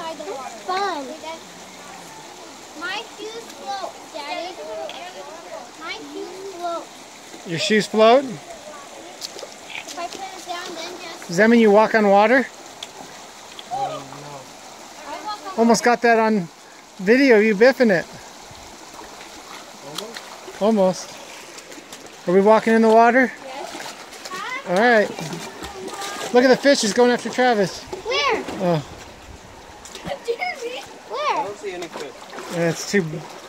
inside the water. Fun. My shoes float, Daddy. My shoes float. Your shoes float? If I put it down, then just... Does that mean you walk on water? Almost got that on video, you biffing it. Almost. Are we walking in the water? Yes. Alright. Look at the fish, he's going after Travis. Where? Oh. Where? I don't see any fish. It's too